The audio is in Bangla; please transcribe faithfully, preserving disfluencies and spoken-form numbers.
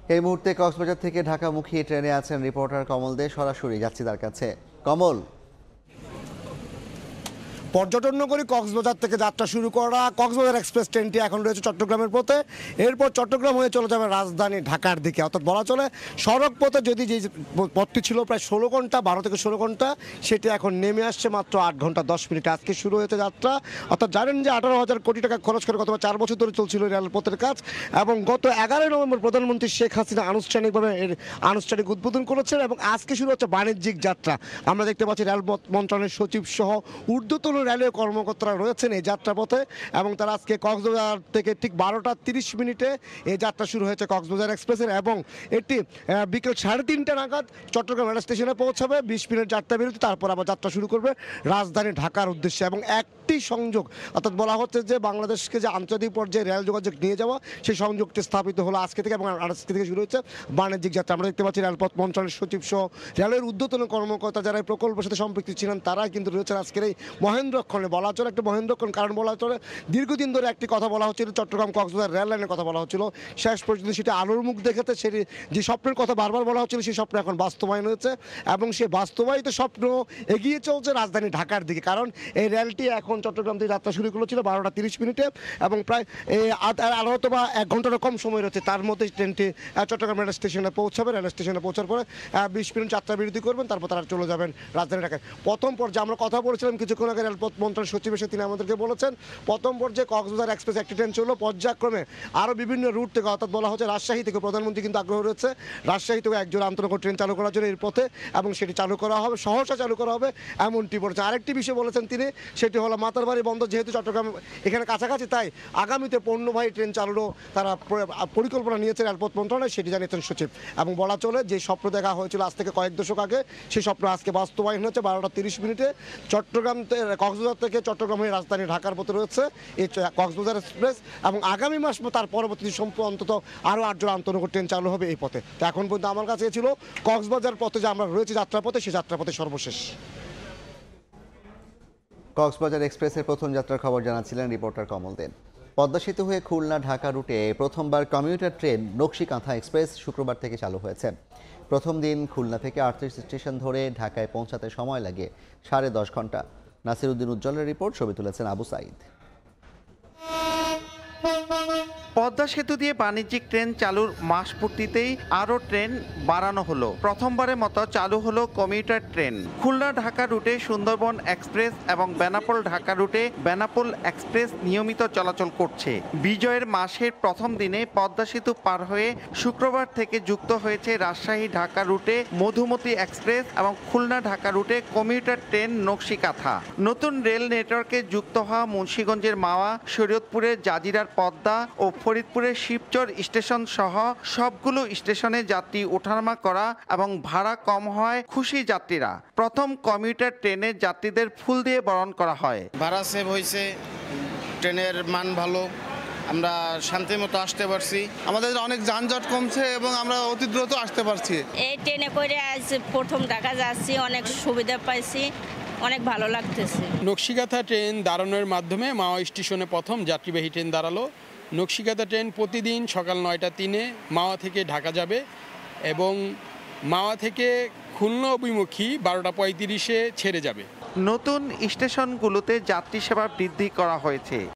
এই মুহূর্তে কক্সবাজার থেকে ঢাকামুখী ট্রেনে আছেন রিপোর্টার কমল দে। সরাসরি যাচ্ছি তার কাছে। কমল, পর্যটন নগরী কক্সবাজার থেকে যাত্রা শুরু করা কক্সবাজার এক্সপ্রেস ট্রেনটি এখন রয়েছে চট্টগ্রামের পথে। এরপর চট্টগ্রাম হয়ে চলে যাবে রাজধানী ঢাকার দিকে। অর্থাৎ বলা চলে সড়ক পথে যদি যে পথটি ছিল প্রায় ষোলো ঘন্টা বারো থেকে ষোলো ঘন্টা, সেটি এখন নেমে আসছে মাত্র আট ঘন্টা দশ মিনিটে। আজকে শুরু হয়েছে যাত্রা। অর্থাৎ জানেন যে আঠারো হাজার কোটি টাকা খরচ করে গত চার বছর ধরে চলছিল রেলপথের কাজ, এবং গত এগারোই নভেম্বর প্রধানমন্ত্রী শেখ হাসিনা আনুষ্ঠানিকভাবে এর আনুষ্ঠানিক উদ্বোধন করেছেন এবং আজকে শুরু হচ্ছে বাণিজ্যিক যাত্রা। আমরা দেখতে পাচ্ছি রেলপথ মন্ত্রণালয়ের সচিব সহ ঊর্ধ্বতন রেলওয়ে কর্মকর্তারা রয়েছেন এই যাত্রাপথে, এবং তারা আজকে কক্সবাজার থেকে ঠিক বারোটা তিরিশ মিনিটে এই যাত্রা শুরু হয়েছে কক্সবাজার এক্সপ্রেসের, এবং এটি বিকেল সাড়ে তিনটা নাগাদ চট্টগ্রাম রেল স্টেশনে পৌঁছাবে। বিশ মিনিট যাত্রা বিরতি, তারপর আবার যাত্রা শুরু করবে রাজধানী ঢাকার উদ্দেশ্যে। এবং একটি সংযোগ, অর্থাৎ বলা হচ্ছে যে বাংলাদেশকে যে আন্তর্জাতিক পর্যায়ে রেল যোগাযোগ নিয়ে যাওয়া, সেই সংযোগটি স্থাপিত হলো আজকে থেকে, এবং আজকে থেকে শুরু হচ্ছে বাণিজ্যিক যাত্রা। আমরা দেখতে পাচ্ছি রেলপথ মন্ত্রণালয়ের সচিব সহ রেলের ঊর্ধ্বতন কর্মকর্তা যারা এই প্রকল্পের সাথে সম্পৃক্ত ছিলেন তারাই কিন্তু রয়েছেন আজকের এই মহেন্দ্রক্ষণে। বলা চলে একটা মহেন্দ্রক্ষণ, কারণ বলা চলে দীর্ঘদিন ধরে একটি কথা বলা হচ্ছিল, চট্টগ্রাম কক্সবাজার রেল লাইনের কথা বলা হচ্ছিল। শেষ পর্যন্ত সেটি আলোর মুখ দেখেছে। সেটি যে স্বপ্নের কথা বারবার বলা হচ্ছিল, সেই স্বপ্ন এখন বাস্তবায়ন হয়েছে, এবং সেই বাস্তবায়িত স্বপ্ন এগিয়ে চলছে রাজধানী ঢাকার দিকে। কারণ এই রেলটি এখন চট্টগ্রাম থেকে যাত্রা শুরু করেছিল বারোটা তিরিশ মিনিটে, এবং প্রায় আরো হয়তো বা এক ঘন্টারও কম সময় রয়েছে, তার মধ্যে ট্রেনটি চট্টগ্রাম রেল স্টেশনে পৌঁছাবে। রেল স্টেশনে পৌঁছার পরে বিশ মিনিট যাত্রা বিরতি করবেন, তারপর তারা চলে যাবেন রাজধানী ঢাকায়। প্রথম পর্যায়ে আমরা কথা বলেছিলাম কিছুক্ষণ আগে রেলপথ মন্ত্রণালয়ের সচিব এসে তিনি আমাদেরকে বলেছেন প্রথম পর্যায়ে কক্সবাজার এক্সপ্রেস একটি ট্রেন চললো, পর্যায়ক্রমে আরও বিভিন্ন রুট থেকে, অর্থাৎ বলা হচ্ছে রাজশাহী থেকে প্রধানমন্ত্রী কিন্তু আগ্রহ রয়েছে রাজশাহী থেকে একজন আন্তনগর ট্রেন চালু করার জন্য এর পথে, এবং সেটি চালু করা হবে, সহসা চালু করা হবে এমনটি বলেছে। আরেকটি বিষয় বলেছেন তিনি, সেটি হলো মাতারবাড়ি বন্দর যেহেতু চট্টগ্রাম এখানে কাছাকাছি, তাই আগামীতে পণ্যবাহী ট্রেন চালুরও তারা পরিকল্পনা নিয়েছে রেলপথ মন্ত্রণালয়, সেটি জানিয়েছেন সচিব। এবং বলা চলে যে স্বপ্ন দেখা হয়েছিল আজ থেকে কয়েক দশক আগে, সেই স্বপ্ন আজকে বাস্তবায়ন হচ্ছে। বারোটা তিরিশ মিনিটে চট্টগ্রাম কক্সবাজার থেকে চট্টগ্রাম হয়ে রাজধানী ঢাকার পথে রয়েছে এই কক্সবাজার এক্সপ্রেস, এবং আগামী মাস তার পরবর্তী সম্পর্ক অন্তত আরও আটজন আন্তনগর ট্রেন চালু হবে এই পথে। তো এখন পর্যন্ত আমার কাছে ছিল কক্সবাজার পথে যে আমরা রয়েছে যাত্রাপথে, সেই যাত্রাপথে সর্বশেষ। কক্সবাজার এক্সপ্রেসের প্রথম যাত্রার খবর জানাচ্ছিলেন রিপোর্টার কমল দেন। পদ্মা সেতু হয়ে খুলনা ঢাকা রুটে প্রথমবার কমিউটার ট্রেন নকশিকাঁথা এক্সপ্রেস শুক্রবার থেকে চালু হয়েছে। প্রথম দিন খুলনা থেকে আটত্রিশ স্টেশন ধরে ঢাকায় পৌঁছাতে সময় লাগে সাড়ে দশ ঘন্টা। নাসিরউদ্দিন উজ্জ্বলের রিপোর্ট, ছবি তুলেছেন আবু সাইদ। পদ্মা সেতু দিয়ে বাণিজ্যিক ট্রেন চালুর মাস পূর্তিতেই আরও ট্রেন বাড়ানো হলো। প্রথমবারের মতো চালু হলো কমিউটার ট্রেন। খুলনা ঢাকা রুটে সুন্দরবন এক্সপ্রেস এবং বেনাপোল ঢাকা রুটে বেনাপোল এক্সপ্রেস নিয়মিত চলাচল করছে। বিজয়ের মাসের প্রথম দিনে পদ্মা সেতু পার হয়ে শুক্রবার থেকে যুক্ত হয়েছে রাজশাহী ঢাকা রুটে মধুমতি এক্সপ্রেস এবং খুলনা ঢাকা রুটে কমিউটার ট্রেন নকশিকাঁথা। নতুন রেল নেটওয়ার্কে যুক্ত হওয়া মুন্সিগঞ্জের মাওয়া, শরীয়তপুরের জাজিরার পদ্মা ও ফরিদপুরের শিবচর স্টেশন সহ সবগুলো স্টেশনে যাত্রী ওঠানামা করা এবং ভাড়া কম হয় খুশি যাত্রীরা। প্রথম কমিউটার ট্রেনে যাত্রীদের ফুল দিয়ে বরণ করা হয়। ভাড়া সেভ হয়েছে, ট্রেনের মান ভালো, আমরা শান্তি মতো আসতে পারছি, আমাদের অনেক যানজট কমছে এবং আমরা অতি দ্রুত আসতে পারছি। এই ট্রেনে করে আজ প্রথম ঢাকা যাচ্ছি, অনেক সুবিধা পাইছি, অনেক ভালো লাগতেছে। নকশিকাঁথা ট্রেন দাঁড়ানোর মাধ্যমে মাওয়া স্টেশনে প্রথম যাত্রীবাহী ট্রেন দাঁড়ালো। নকশিকাঁথা ট্রেন প্রতিদিন সকাল নয়টা তিনে মাওয়া থেকে ঢাকা যাবে, এবং মাওয়া থেকে খুলনা অভিমুখী বারোটা পঁয়ত্রিশে ছেড়ে যাবে। নতুন স্টেশনগুলোতে যাত্রী সেবা বৃদ্ধি করা হয়েছে।